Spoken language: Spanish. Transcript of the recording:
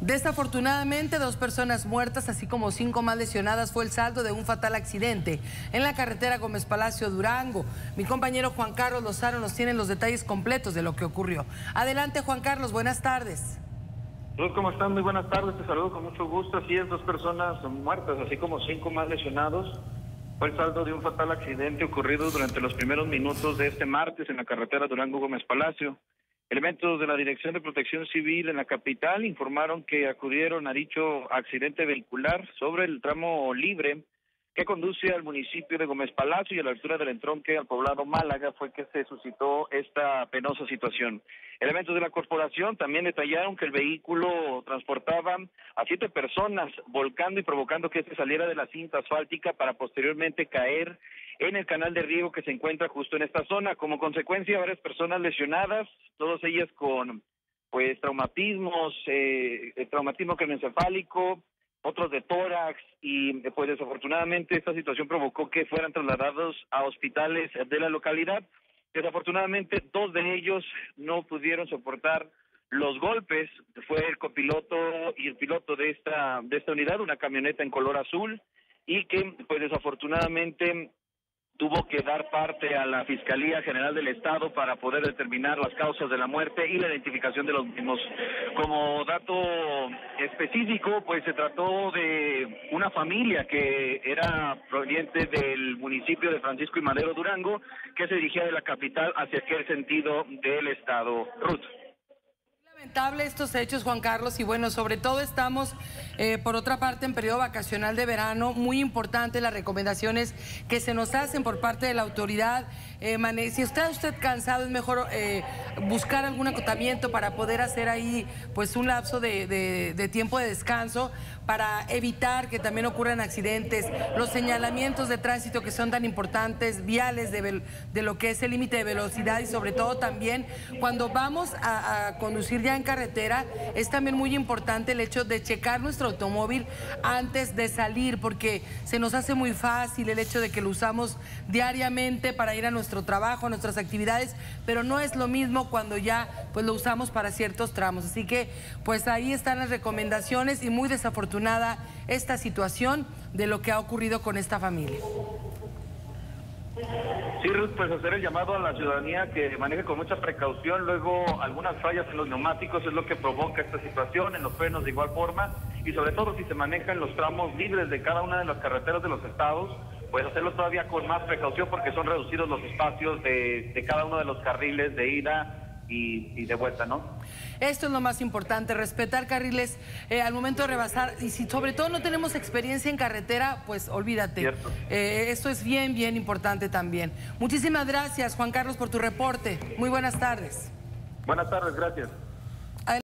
Desafortunadamente, 2 personas muertas, así como 5 más lesionadas, fue el saldo de un fatal accidente en la carretera Gómez Palacio, Durango. Mi compañero Juan Carlos Lozano nos tiene los detalles completos de lo que ocurrió. Adelante, Juan Carlos, buenas tardes. ¿Cómo están? Muy buenas tardes, te saludo con mucho gusto. Así es, 2 personas muertas, así como 5 más lesionados. Fue el saldo de un fatal accidente ocurrido durante los primeros minutos de este martes en la carretera Durango-Gómez Palacio. Elementos de la Dirección de Protección Civil en la capital informaron que acudieron a dicho accidente vehicular sobre el tramo libre que conduce al municipio de Gómez Palacio, y a la altura del entronque al poblado Málaga fue que se suscitó esta penosa situación. Elementos de la corporación también detallaron que el vehículo transportaba a 7 personas, volcando y provocando que este saliera de la cinta asfáltica para posteriormente caer en el canal de riego que se encuentra justo en esta zona. Como consecuencia, varias personas lesionadas, todas ellas con traumatismos, traumatismo craneoencefálico, otros de tórax, y pues desafortunadamente esta situación provocó que fueran trasladados a hospitales de la localidad. Desafortunadamente 2 de ellos no pudieron soportar los golpes. Fue el copiloto y el piloto de esta unidad, una camioneta en color azul, y que pues desafortunadamente tuvo que dar parte a la Fiscalía General del Estado para poder determinar las causas de la muerte y la identificación de los mismos. Como dato específico, pues se trató de una familia que era proveniente del municipio de Francisco y Madero, Durango, que se dirigía de la capital hacia aquel sentido del estado. Ruth. Lamentable estos hechos, Juan Carlos, y bueno, sobre todo estamos por otra parte en periodo vacacional de verano. Muy importante las recomendaciones que se nos hacen por parte de la autoridad. Si está usted cansado, es mejor buscar algún acotamiento para poder hacer ahí pues un lapso de tiempo de descanso, para evitar que también ocurran accidentes. Los señalamientos de tránsito que son tan importantes, viales de lo que es el límite de velocidad, y sobre todo también cuando vamos a conducir ya en carretera, es también muy importante el hecho de checar nuestro automóvil antes de salir, porque se nos hace muy fácil el hecho de que lo usamos diariamente para ir a nuestro trabajo, a nuestras actividades, pero no es lo mismo cuando ya pues lo usamos para ciertos tramos. Así que pues ahí están las recomendaciones, y muy desafortunada esta situación de lo que ha ocurrido con esta familia. Sí, Ruth, pues hacer el llamado a la ciudadanía que maneje con mucha precaución. Luego algunas fallas en los neumáticos es lo que provoca esta situación, en los frenos de igual forma, y sobre todo si se manejan los tramos libres de cada una de las carreteras de los estados, pues hacerlo todavía con más precaución, porque son reducidos los espacios de cada uno de los carriles de ida y de vuelta, ¿no? Esto es lo más importante, respetar carriles al momento de rebasar, y si sobre todo no tenemos experiencia en carretera, pues olvídate. Esto es bien importante también. Muchísimas gracias, Juan Carlos, por tu reporte. Muy buenas tardes. Buenas tardes, gracias.